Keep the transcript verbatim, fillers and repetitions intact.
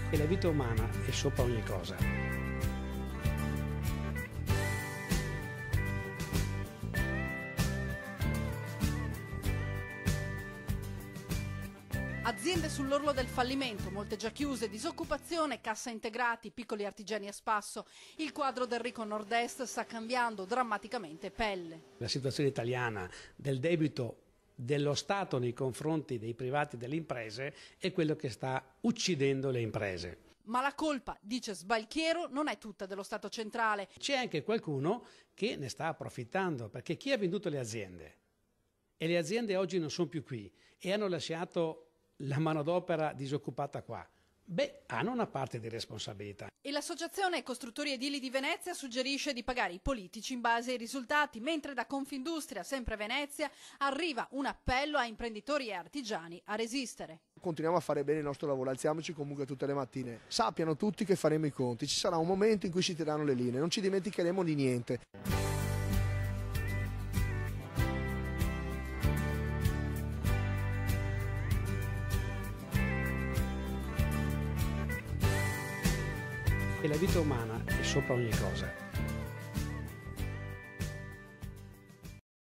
E la vita umana è sopra ogni cosa. Aziende sull'orlo del fallimento, molte già chiuse, disoccupazione, cassa integrati, piccoli artigiani a spasso. Il quadro del ricco nord-est sta cambiando drammaticamente pelle. La situazione italiana del debito dello Stato nei confronti dei privati e delle imprese è quello che sta uccidendo le imprese. Ma la colpa, dice Sbalchiero, non è tutta dello Stato centrale. C'è anche qualcuno che ne sta approfittando, perché chi ha venduto le aziende? E le aziende oggi non sono più qui e hanno lasciato la manodopera disoccupata qua. Beh, hanno una parte di responsabilità. E l'associazione Costruttori Edili di Venezia suggerisce di pagare i politici in base ai risultati, mentre da Confindustria, sempre Venezia, arriva un appello a imprenditori e artigiani a resistere. Continuiamo a fare bene il nostro lavoro, alziamoci comunque tutte le mattine. Sappiano tutti che faremo i conti, ci sarà un momento in cui si tireranno le linee, non ci dimenticheremo di niente. E la vita umana è sopra ogni cosa.